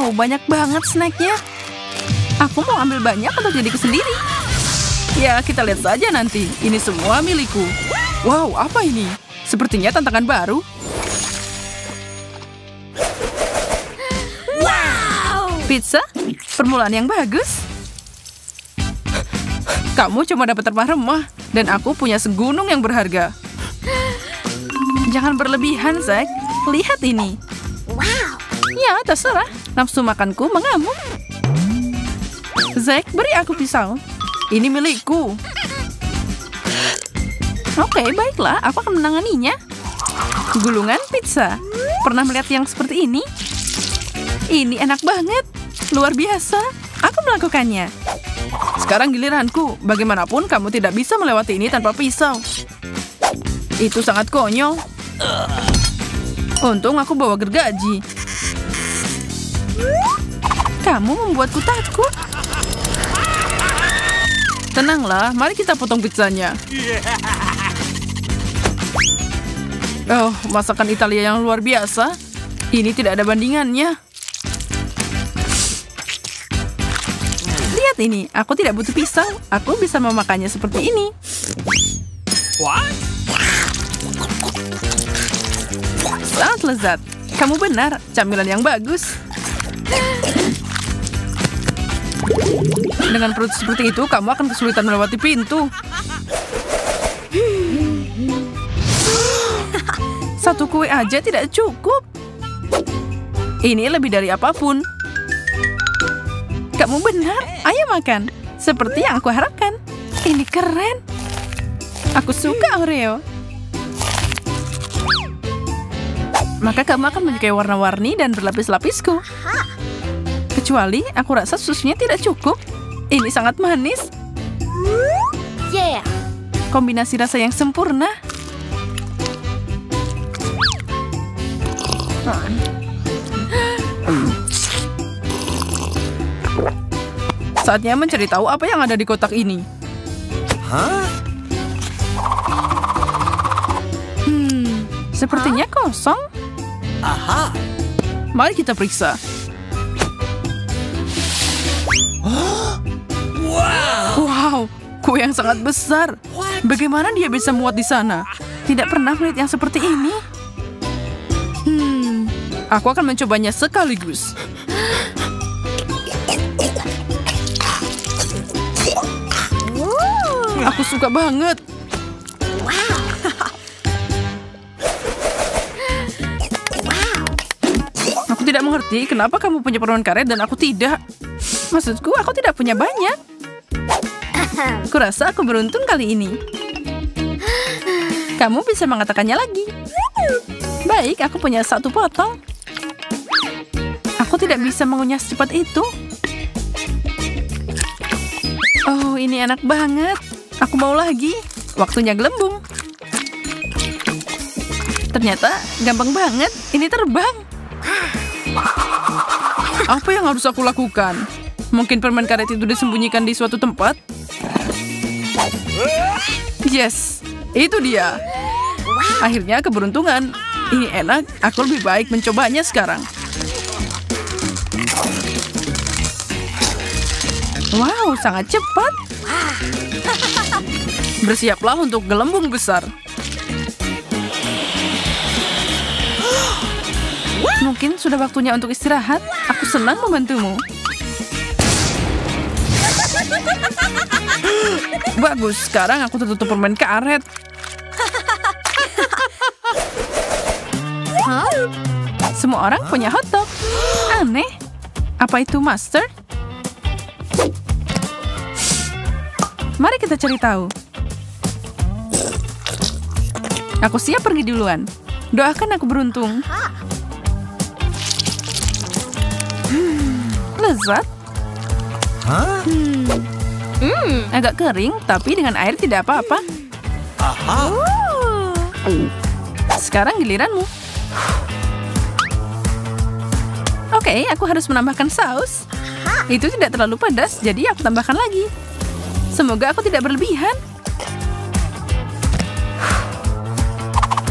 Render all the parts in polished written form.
Wow, banyak banget snacknya. Aku mau ambil banyak untuk diriku sendiri. Ya, kita lihat saja nanti. Ini semua milikku. Wow, apa ini? Sepertinya tantangan baru. Wow! Pizza? Permulaan yang bagus. Kamu cuma dapat remah-remah, dan aku punya segunung yang berharga. Jangan berlebihan, Zack. Lihat ini. Wow! Ya, terserah. Nafsu makanku mengamuk. Zack, beri aku pisau. Ini milikku. Oke, baiklah. Aku akan menanganinya. Gulungan pizza. Pernah melihat yang seperti ini? Ini enak banget. Luar biasa. Aku melakukannya. Sekarang giliranku. Bagaimanapun kamu tidak bisa melewati ini tanpa pisau. Itu sangat konyol. Untung aku bawa gergaji. Kamu membuatku takut. Tenanglah, mari kita potong pizzanya. Oh, masakan Italia yang luar biasa. Ini tidak ada bandingannya. Lihat ini, aku tidak butuh pisau. Aku bisa memakannya seperti ini. What? Sangat lezat. Kamu benar, camilan yang bagus. Dengan perut seperti itu, kamu akan kesulitan melewati pintu. Satu kue aja tidak cukup. Ini lebih dari apapun. Kamu benar, ayo makan. Seperti yang aku harapkan. Ini keren. Aku suka Oreo. Maka kamu akan menyukai warna-warni dan berlapis-lapisku. Kecuali aku rasa susunya tidak cukup. Ini sangat manis. Yeah! Kombinasi rasa yang sempurna. Saatnya mencari tahu apa yang ada di kotak ini. Hah? Sepertinya kosong. Aha! Mari kita periksa. Wow, kue yang sangat besar. Bagaimana dia bisa muat di sana? Tidak pernah melihat yang seperti ini. Aku akan mencobanya sekaligus. Aku suka banget. Aku tidak mengerti kenapa kamu punya permen karet dan aku tidak. Maksudku, aku tidak punya banyak. Kurasa aku beruntung kali ini. Kamu bisa mengatakannya lagi. Baik, aku punya satu potong. Aku tidak bisa mengunyah secepat itu. Oh, ini enak banget. Aku mau lagi. Waktunya gelembung. Ternyata gampang banget. Ini terbang. Apa yang harus aku lakukan? Mungkin permen karet itu disembunyikan di suatu tempat? Yes, itu dia. Akhirnya keberuntungan. Ini enak, aku lebih baik mencobanya sekarang. Wow, sangat cepat. Bersiaplah untuk gelembung besar. Mungkin sudah waktunya untuk istirahat. Aku senang membantumu. Bagus, sekarang aku tertutup permen karet. Semua orang punya hotdog. Aneh. Apa itu master? Mari kita cari tahu. Aku siap pergi duluan. Doakan aku beruntung. Lezat. Hah? Agak kering, tapi dengan air tidak apa-apa. Aha! Sekarang giliranmu. Oke, aku harus menambahkan saus. Itu tidak terlalu pedas, jadi aku tambahkan lagi. Semoga aku tidak berlebihan.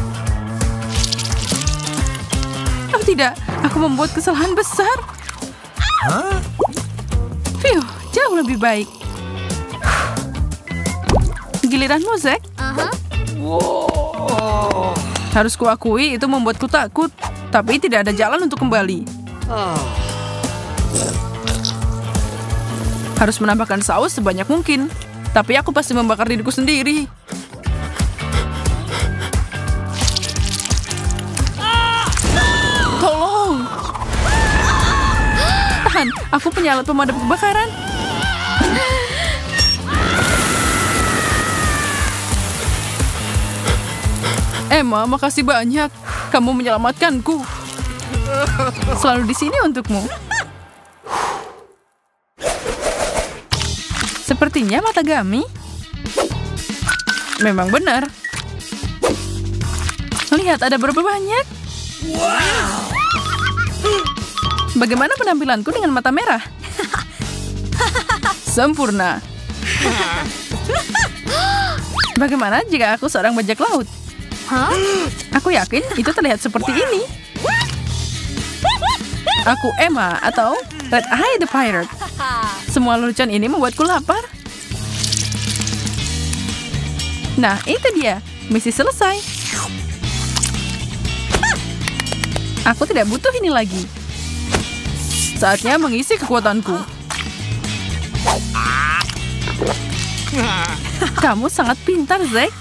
Oh tidak, aku membuat kesalahan besar. Hah? Phew, jauh lebih baik. Giliranmu, Zack. Harus kuakui itu membuatku takut, tapi tidak ada jalan untuk kembali. Harus menambahkan saus sebanyak mungkin, tapi aku pasti membakar diriku sendiri. Tolong! Tahan, aku punya alat pemadam kebakaran. Emma, makasih banyak. Kamu menyelamatkanku. Selalu di sini untukmu. Sepertinya mata Gami. Memang benar. Lihat, ada berapa banyak. Bagaimana penampilanku dengan mata merah? Sempurna. Bagaimana jika aku seorang bajak laut? Aku yakin itu terlihat seperti ini. Aku Emma atau Red Eye the Pirate. Semua lelucon ini membuatku lapar. Nah, itu dia. Misi selesai. Aku tidak butuh ini lagi. Saatnya mengisi kekuatanku. Kamu sangat pintar, Zack.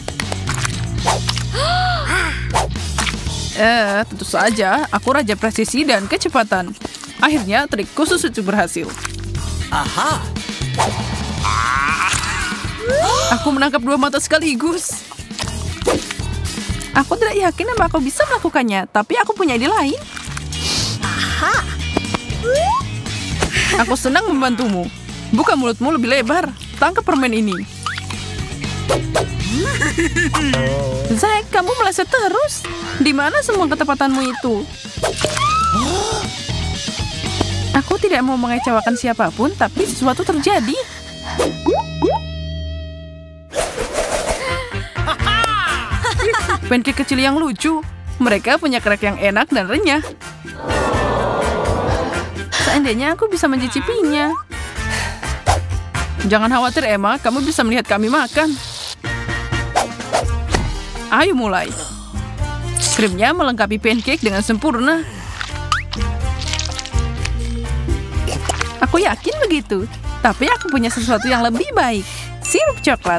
Tentu saja, aku raja presisi dan kecepatan. Akhirnya, trik khusus itu berhasil. Aha. Aku menangkap 2 mata sekaligus. Aku tidak yakin apa aku bisa melakukannya, tapi aku punya ide lain. Aku senang membantumu. Buka mulutmu lebih lebar. Tangkap permen ini. Zack, kamu meleset terus. Di mana semua ketepatanmu itu? Aku tidak mau mengecewakan siapapun, tapi sesuatu terjadi. Pancake kecil yang lucu. Mereka punya kerak yang enak dan renyah. Seandainya aku bisa mencicipinya. Jangan khawatir, Emma. Kamu bisa melihat kami makan. Ayo mulai. Krimnya melengkapi pancake dengan sempurna. Aku yakin begitu. Tapi aku punya sesuatu yang lebih baik. Sirup coklat.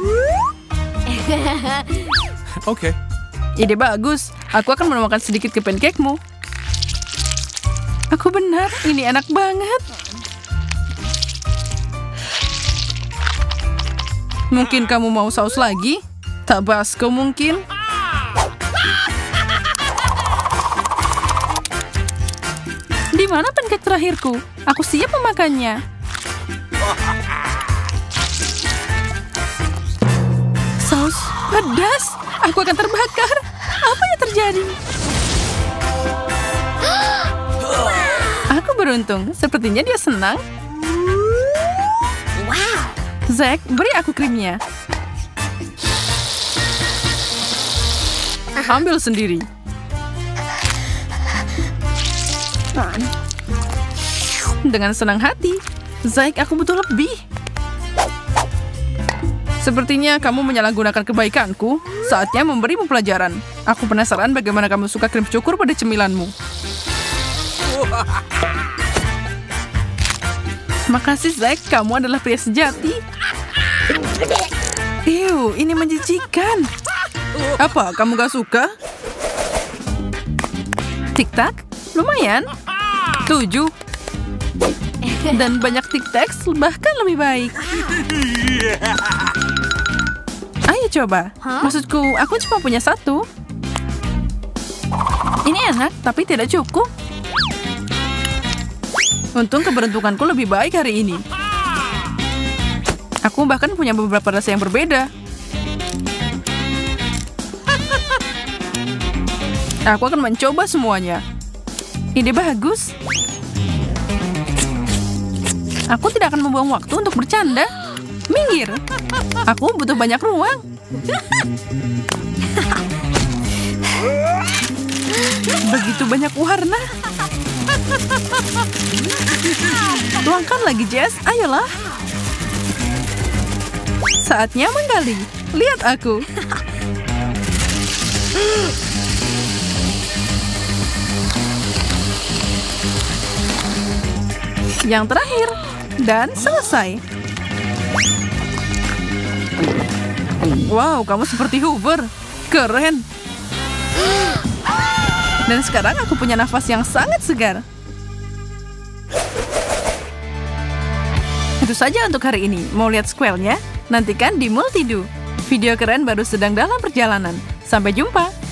Oke. Ide bagus. Aku akan menambahkan sedikit ke pancake-mu. Aku benar, ini enak banget. Mungkin kamu mau saus lagi? Tabasco mungkin? Di mana pancake terakhirku? Aku siap memakannya. Saus pedas. Aku akan terbakar. Apa yang terjadi? Aku beruntung. Sepertinya dia senang. Wow. Zack, beri aku krimnya. Ambil sendiri. Dengan senang hati. Zack, aku butuh lebih. Sepertinya kamu menyalahgunakan kebaikanku. Saatnya memberimu pelajaran. Aku penasaran bagaimana kamu suka krim cukur pada cemilanmu. Makasih, Zack. Kamu adalah pria sejati. Ini menjijikan. Apa, kamu gak suka? Tik-tak, lumayan. 7. Dan banyak tik-tak, bahkan lebih baik. Ayo coba. Maksudku, aku cuma punya 1. Ini enak, tapi tidak cukup. Untung keberuntunganku lebih baik hari ini. Aku bahkan punya beberapa rasa yang berbeda. Aku akan mencoba semuanya. Ide bagus. Aku tidak akan membuang waktu untuk bercanda. Minggir. Aku butuh banyak ruang. Begitu banyak warna. Tuangkan lagi, Jess. Ayolah. Saatnya menggali. Lihat aku. Yang terakhir. Dan selesai. Wow, kamu seperti Hoover. Keren. Dan sekarang aku punya nafas yang sangat segar. Itu saja untuk hari ini. Mau lihat squirrel-nya? Nantikan di Multido. Video keren baru sedang dalam perjalanan. Sampai jumpa!